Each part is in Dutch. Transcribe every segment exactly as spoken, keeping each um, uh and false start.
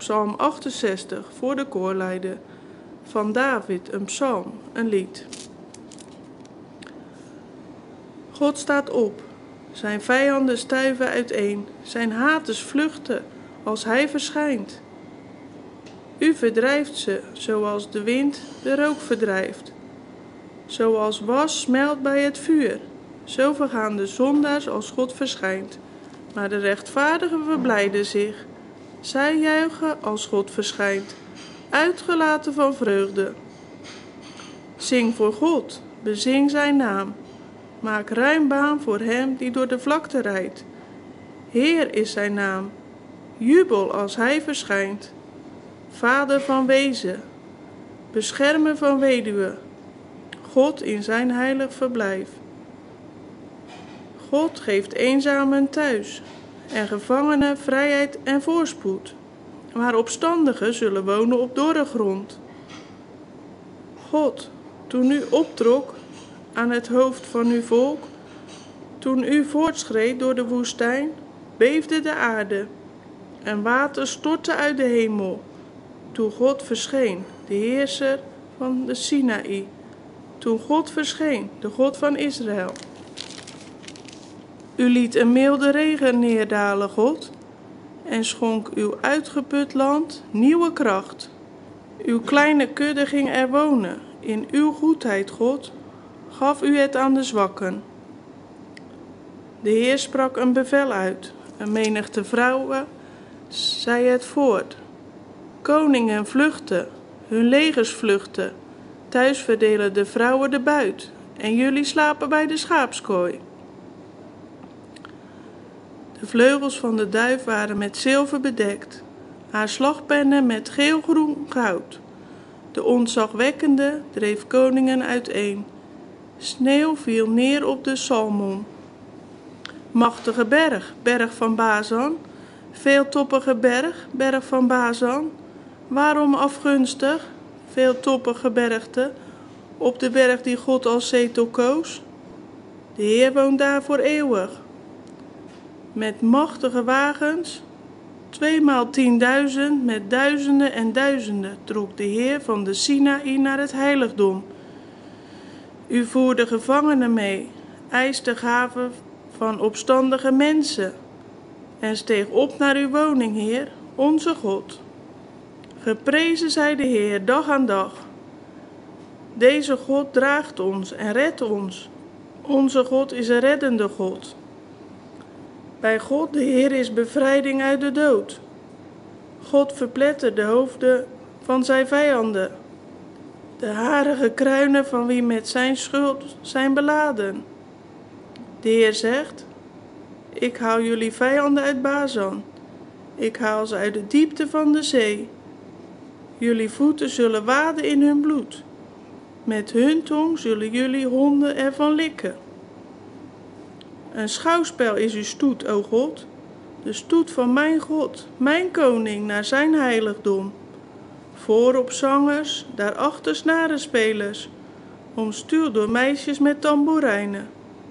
Psalm achtenzestig voor de koorleider. Van David, een psalm, een lied. God staat op, zijn vijanden stuiven uiteen, zijn haters vluchten als hij verschijnt. U verdrijft ze, zoals de wind de rook verdrijft. Zoals was smelt bij het vuur, zo vergaan de zondaars als God verschijnt. Maar de rechtvaardigen verblijden zich, zij juichen als God verschijnt, uitgelaten van vreugde. Zing voor God, bezing zijn naam, maak ruim baan voor hem die door de vlakte rijdt. Heer is zijn naam, jubel als hij verschijnt. Vader van wezen, beschermer van weduwe, God in zijn heilig verblijf. God geeft eenzamen thuis en gevangenen vrijheid en voorspoed, maar opstandigen zullen wonen op dorre grond. God, toen u optrok aan het hoofd van uw volk, toen u voortschreed door de woestijn, beefde de aarde en water stortte uit de hemel. Toen God verscheen, de heerser van de Sinaï. Toen God verscheen, de God van Israël. U liet een milde regen neerdalen, God, en schonk uw uitgeput land nieuwe kracht. Uw kleine kudde ging er wonen. In uw goedheid, God, gaf u het aan de zwakken. De Heer sprak een bevel uit. Een menigte vrouwen zei het voort. Koningen vluchten, hun legers vluchten. Thuis verdelen de vrouwen de buit en jullie slapen bij de schaapskooi. De vleugels van de duif waren met zilver bedekt, haar slagpennen met geelgroen goud. De ontzagwekkende dreef koningen uiteen. Sneeuw viel neer op de Salmon. Machtige berg, berg van Bazan, veeltoppige berg, berg van Bazan. Waarom afgunstig, veeltoppige bergte, op de berg die God als zetel koos? De Heer woont daar voor eeuwig. Met machtige wagens, tweemaal tienduizend, met duizenden en duizenden, trok de Heer van de Sinaï naar het heiligdom. U voerde gevangenen mee, eiste gaven van opstandige mensen, en steeg op naar uw woning, Heer, onze God. Geprezen zij de Heer dag aan dag. Deze God draagt ons en redt ons. Onze God is een reddende God. Bij God de Heer is bevrijding uit de dood. God verplettert de hoofden van zijn vijanden, de harige kruinen van wie met zijn schuld zijn beladen. De Heer zegt, ik haal jullie vijanden uit Bazan, ik haal ze uit de diepte van de zee. Jullie voeten zullen waden in hun bloed, met hun tong zullen jullie honden ervan likken. Een schouwspel is uw stoet, o God, de stoet van mijn God, mijn koning, naar zijn heiligdom. Voorop zangers, daarachter snarenspelers, omstuwd door meisjes met tamboerijnen.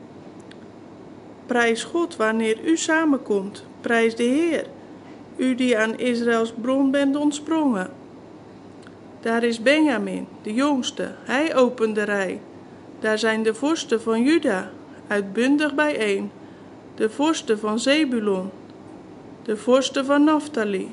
Prijs God wanneer u samenkomt, prijs de Heer, u die aan Israëls bron bent ontsprongen. Daar is Benjamin, de jongste, hij opent de rij. Daar zijn de vorsten van Juda, uitbundig bijeen, de vorsten van Zebulon, de vorsten van Naphtali.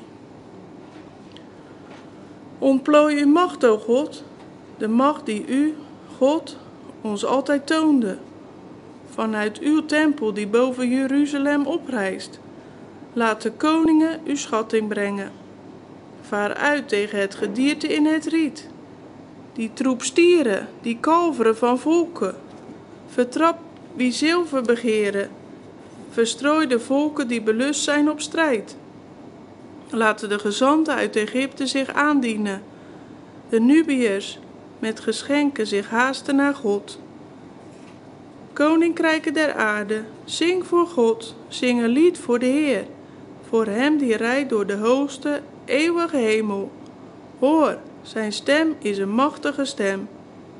Ontplooi uw macht, o God, de macht die u, God, ons altijd toonde, vanuit uw tempel die boven Jeruzalem oprijst. Laat de koningen uw schatting brengen. Vaar uit tegen het gedierte in het riet, die troep stieren, die kalveren van volken. Vertrap wie zilver begeren, verstrooi de volken die belust zijn op strijd. Laten de gezanten uit Egypte zich aandienen, de Nubiërs met geschenken zich haasten naar God. Koninkrijken der aarde, zing voor God, zing een lied voor de Heer, voor hem die rijdt door de hoogste, eeuwige hemel. Hoor, zijn stem is een machtige stem.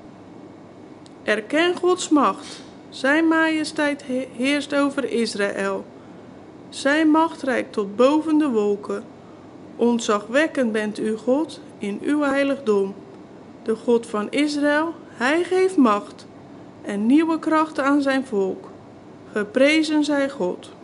Erken Gods macht, zijn majesteit heerst over Israël. Zijn macht reikt tot boven de wolken. Ontzagwekkend bent u, God, in uw heiligdom. De God van Israël, hij geeft macht en nieuwe krachten aan zijn volk. Geprezen zij God.